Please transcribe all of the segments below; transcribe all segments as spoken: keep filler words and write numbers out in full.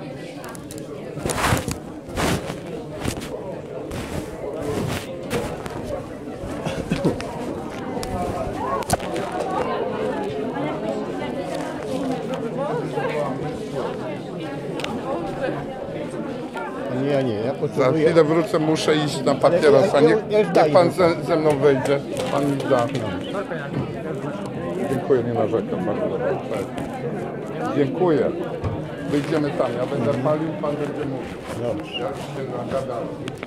Nie, nie, ja Za potrzebuję... chwilę wrócę, muszę iść na papierosa. Niech, niech pan ze, ze mną wejdzie. Pan mi da. Dziękuję, nie narzekam. Dziękuję. Wyjdziemy tam, ja będę palił, pan będzie mówił. Dobrze. Ja się nagadam.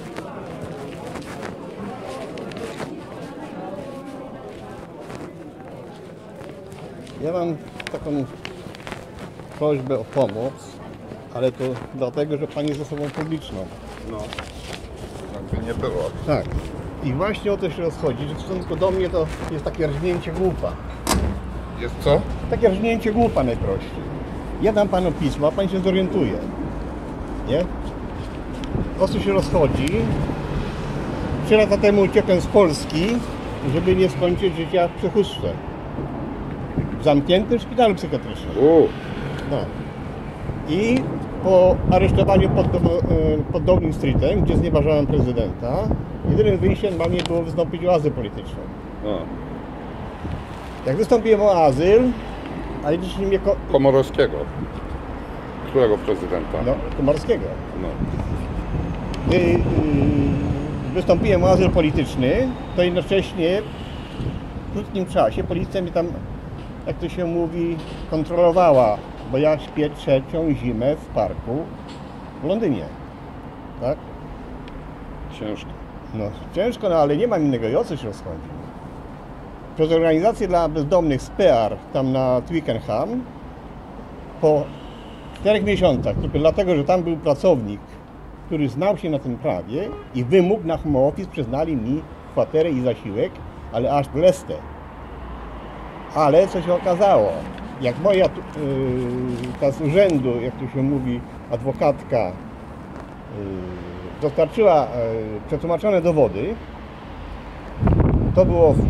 Ja mam taką prośbę o pomoc, ale to dlatego, że Pani jest osobą publiczną. No, jakby nie było. Tak. I właśnie o to się rozchodzi, że w stosunku do mnie to jest takie rżnięcie głupa. Jest co? Takie rżnięcie głupa najprościej. Ja dam Panu pismo, a Pan się zorientuje. Nie? O co się rozchodzi? Trzy lata temu uciekłem z Polski, żeby nie skończyć życia w przechództwie. W zamkniętym szpitalu psychiatrycznym. U. No. I po aresztowaniu pod, pod Downing Streetem, gdzie znieważałem prezydenta, jedynym wyjściem dla mnie było wystąpić o azyl polityczny. No. Jak wystąpiłem o azyl, a licznie mnie... Ko Komorowskiego. Którego prezydenta? no, Komorowskiego. No. Gdy yy, wystąpiłem o azyl polityczny, to jednocześnie w krótkim czasie policja mi tam, jak to się mówi, kontrolowała, bo ja śpię trzecią zimę w parku w Londynie. Tak? Ciężko. No, ciężko, no ale nie mam innego i o co się rozchodzi. Przez organizację dla bezdomnych z P R tam na Twickenham po czterech miesiącach, tylko dlatego, że tam był pracownik, który znał się na tym prawie i wymógł na home office, przyznali mi kwaterę i zasiłek, ale aż w Leicester. Ale co się okazało, jak moja yy, ta z urzędu, jak to się mówi, adwokatka yy, dostarczyła yy, przetłumaczone dowody, to było w, yy,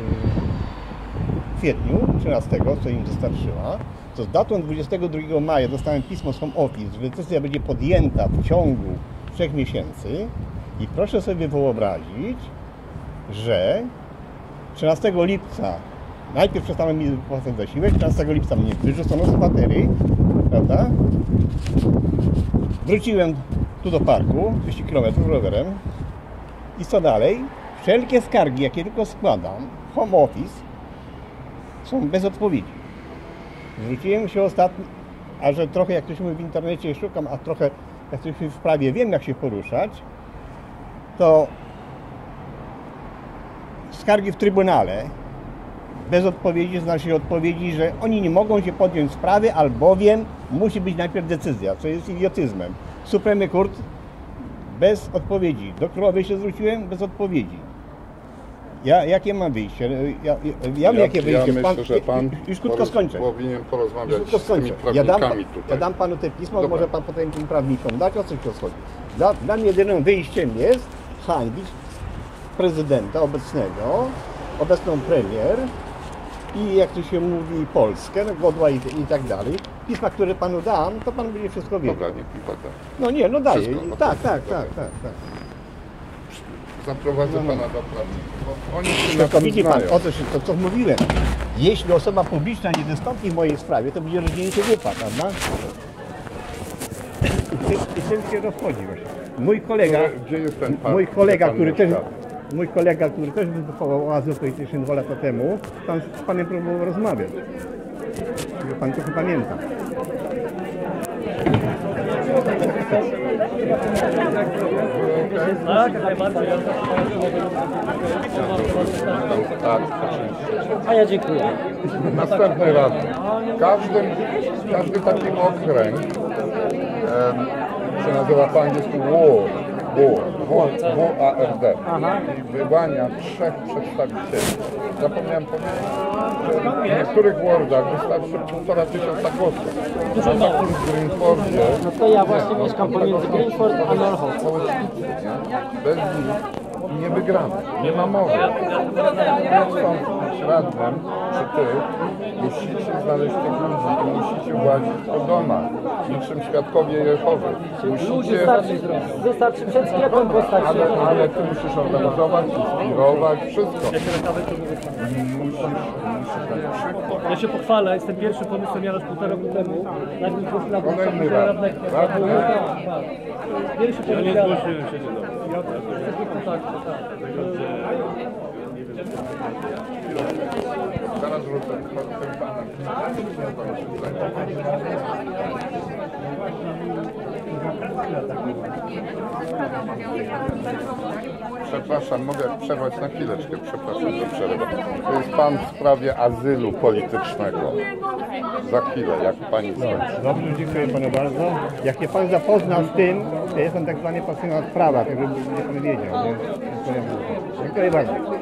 w kwietniu trzynastego, co im dostarczyła, to z datą dwudziestego drugiego maja dostałem pismo z Home Office, że decyzja będzie podjęta w ciągu trzech miesięcy i proszę sobie wyobrazić, że trzynastego lipca najpierw przestano mi wypłacać zasiłek, trzynastego lipca mnie wyrzucono z kwatery, prawda? Wróciłem tu do parku, dwieście kilometrów rowerem i co dalej? Wszelkie skargi, jakie tylko składam, Home Office, są bez odpowiedzi. Zwróciłem się ostatnio, a że trochę, jak to się mówi, w internecie szukam, a trochę, jak to się w sprawie wiem, jak się poruszać, to skargi w Trybunale, bez odpowiedzi, znaczy odpowiedzi, że oni nie mogą się podjąć sprawy, albowiem musi być najpierw decyzja, co jest idiotyzmem. Supreme Court bez odpowiedzi. Do królowej się zwróciłem, bez odpowiedzi. Ja, jakie mam wyjście? Ja, ja, ja, ja mam jakie wyjście? Ja myślę, że pan już krótko skończę. powinien porozmawiać już krótko z tymi skończę. Ja dam, prawnikami tutaj. ja dam panu te pismo, Dobra. może pan potem tym prawnikom dać, o co się rozchodzi. Dla, dla mnie jedynym wyjściem jest hańbić prezydenta obecnego, obecną premier i jak to się mówi Polskę, no, godła i, i tak dalej. Pisma, które panu dam, to pan będzie wszystko wiedział. Dobra, niech mi pan da. No nie, no daję. Wszystko, no tak, to- tak, dobra. tak, tak, tak. Zaprowadzę No, no. pana do prawników. Bo Oni się na Tylko tym widzi pan, znają. o to, się, to co mówiłem. Jeśli osoba publiczna nie wystąpi w mojej sprawie, to będzie rozdzielenie głupa, prawda? I tym, i tym się rozchodzi właśnie. Mój kolega, Gdzie jest ten pan? mój kolega, Pan który też, mieszka? mój kolega, który też wybuchował o azyl polityczny dwa lata temu, pan z panem próbował rozmawiać. Że pan trochę pamięta. Tak, oczywiście. A ja dziękuję. Następny raz. Każdy, każdy taki okręg em, się nazywa po angielsku ward, W A R D i wyłania trzech przedstawicieli. Zapomniałem powiedzieć, że w niektórych wardach wystarczy półtora tysiąca głosów. Na takim Greenfordzie No to ja właśnie mieszkam pomiędzy Greenford a Norfolk. bez nich nie wygramy. Nie ma mowy. Chcąc być radnym, czy ty, musicie znaleźć tych ludzi i musicie łazić po domach, niczym świadkowie Jehowy. Musicie... Wystarczy, wystarczy przed sklepem postać. Ale, ale ty musisz organizować, inspirować, wszystko. Ja się naprawdę to mówię. Musisz, musisz dać przykład. Ja się pochwalę, jestem pierwszym pomysłem Jarosz półtora roku temu. Najpierw po prostu Kolejny raz. Radny? Pierwszy pomysł Nie Jarosz. zgłosiłem się do Ja też. Tak, tak. Zaraz rzucę tym panem. Przepraszam, mogę przerwać na chwileczkę, przepraszam za przerwę. To jest pan w sprawie azylu politycznego. Za chwilę, jak pani skończy. Dobrze, dziękuję panu bardzo. Jak się pan zapozna z tym, to jestem tak zwany pasjonat prawa, tak żeby nie pan wiedział. Więc dziękuję bardzo. Dziękuję bardzo.